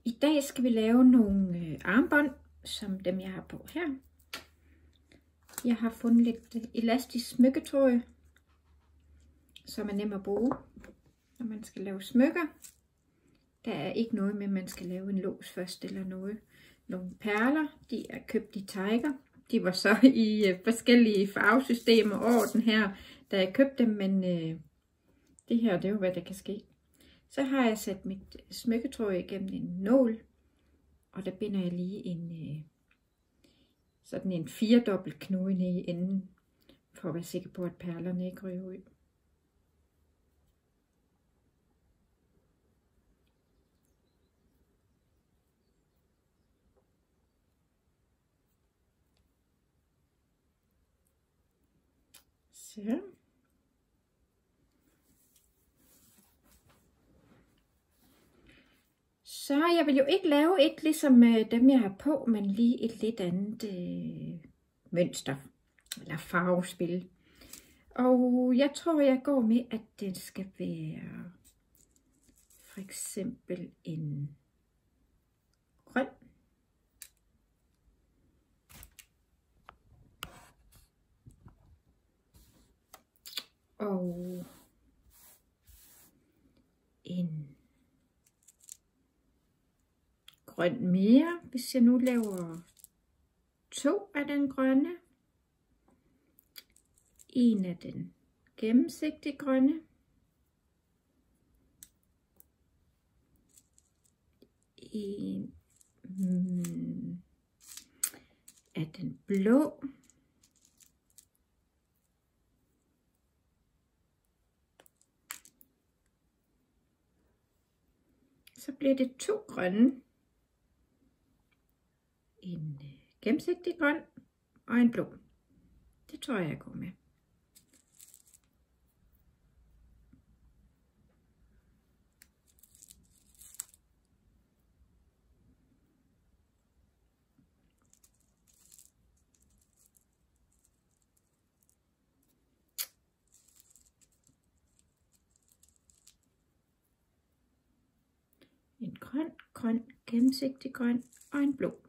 I dag skal vi lave nogle armbånd, som dem jeg har på her. Jeg har fundet lidt elastisk smykketråd, som er nem at bruge, når man skal lave smykker. Der er ikke noget med, at man skal lave en lås først eller noget. Nogle perler, de er købt i Tiger. De var så i forskellige farvesystemer orden her, da jeg købte dem, men det her, det er jo, hvad der kan ske. Så har jeg sat mit smykketråd igennem en nål, og der binder jeg lige sådan en 4-dobbelt knude ned i enden, for at være sikker på, at perlerne ikke ryger ud. Så. Så jeg vil jo ikke lave et ligesom dem jeg har på, men lige et lidt andet mønster eller farvespil. Og jeg tror jeg går med, at det skal være for eksempel en grøn. Og en grøn mere, hvis jeg nu laver 2 af den grønne. En af den gennemsigtige grønne. En af den blå. Så bliver det 2 grønne. En gennemsigtig grøn og en blå. Det tror jeg går med. En grøn, gennemsigtig grøn og en blå.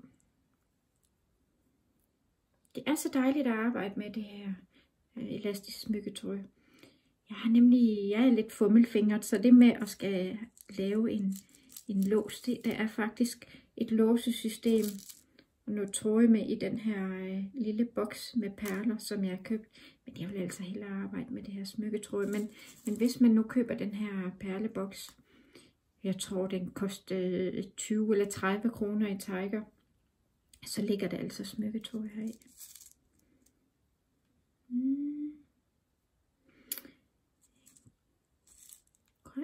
Det er så dejligt at arbejde med det her elastisk smykketråd. Jeg er lidt fummelfingret, så det med at skal lave en lås, der er faktisk et låsesystem og noget tråd med i den her lille boks med perler, som jeg har købt. Men jeg vil altså hellere arbejde med det her smykketråd. Men hvis man nu køber den her perleboks, jeg tror den koster 20 eller 30 kroner i Tiger, så ligger der altså smykketråd heri. Grøn.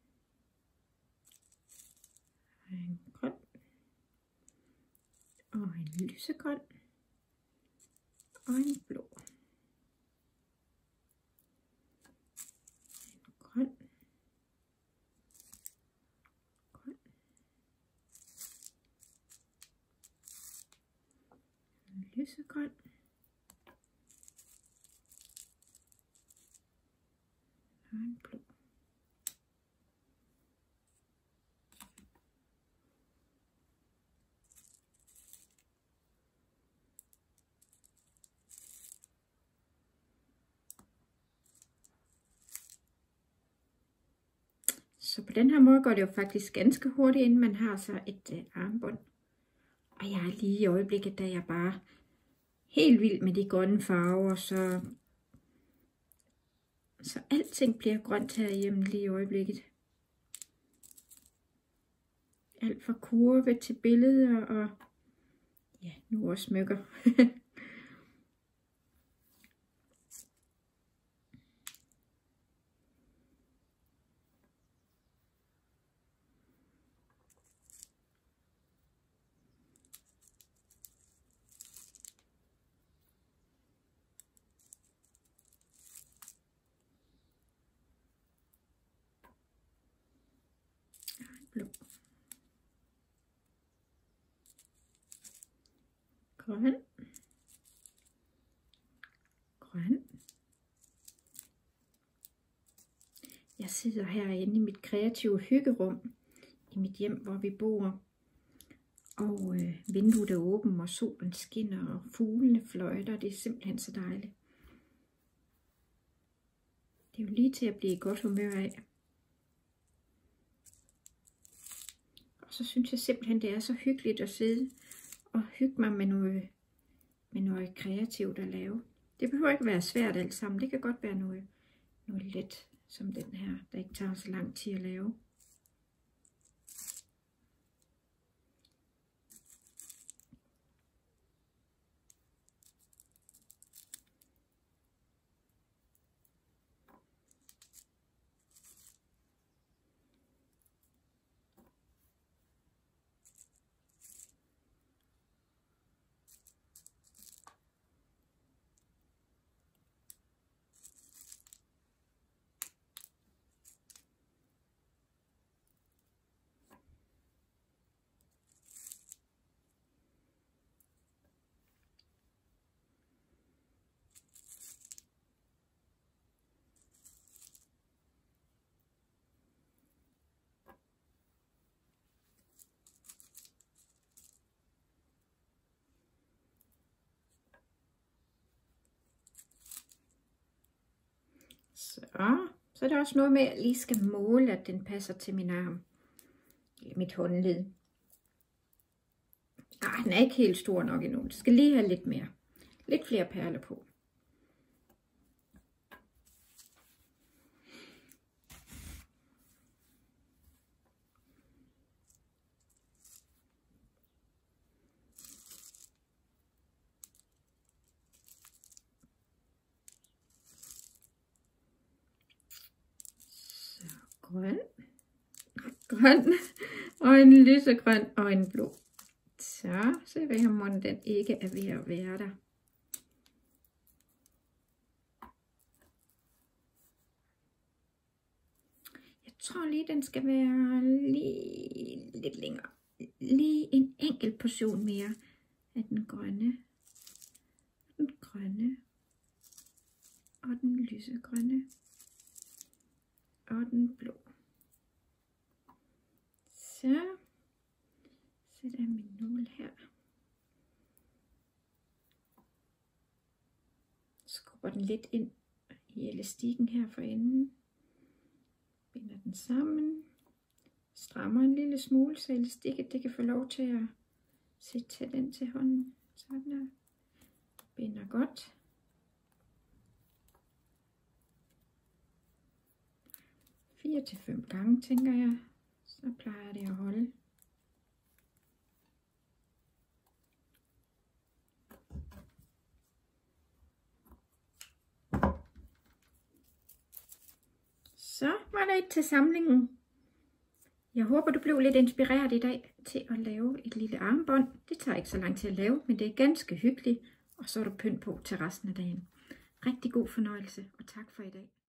En grøn. Og en lysegrøn. Og en blå. En grøn. Grøn. En lysegrøn. Og en blå. Så på den her måde går det jo faktisk ganske hurtigt, inden man har så et armbånd. Og jeg er lige i øjeblikket, da jeg bare helt vild med de grønne farver, så alting bliver grønt herhjemme lige i øjeblikket. Alt fra kurve til billeder og ja, nu også smykker. Blå. Grøn. Grøn. Jeg sidder herinde i mit kreative hyggerum i mit hjem, hvor vi bor. Og vinduet er åbent, og solen skinner, og fuglene fløjter. Det er simpelthen så dejligt. Det er jo lige til at blive i godt humør af. Og så synes jeg simpelthen, det er så hyggeligt at sidde og hygge mig med noget kreativt at lave. Det behøver ikke være svært alt sammen. Det kan godt være noget let, som den her, der ikke tager så lang tid at lave. Så er der også noget med, at jeg lige skal måle, at den passer til min arm. Mit håndled. Den er ikke helt stor nok endnu. Det skal lige have lidt mere. Lidt flere perler på. Grøn og en lysegrøn og en blå. Så se hvad her den ikke er ved at være der. Jeg tror lige den skal være lige lidt længere. Lige en enkelt portion mere af den grønne. Den grønne. Og den lysegrønne. Og den blå. Så sætter jeg min nål her. Skubber den lidt ind i elastikken her for enden. Binder den sammen. Strammer en lille smule, så elastikket det kan få lov til at sætte tæt ind til hånden. Sådan der. Binder godt. Fire til 5 gange, tænker jeg. Så plejer det at holde. Så var der et til samlingen. Jeg håber, du blev lidt inspireret i dag til at lave et lille armbånd. Det tager ikke så lang tid at lave, men det er ganske hyggeligt. Og så er du pynt på til resten af dagen. Rigtig god fornøjelse, og tak for i dag.